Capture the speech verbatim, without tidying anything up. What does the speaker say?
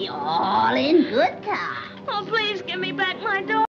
be all in good time. Oh, please give me back my dog.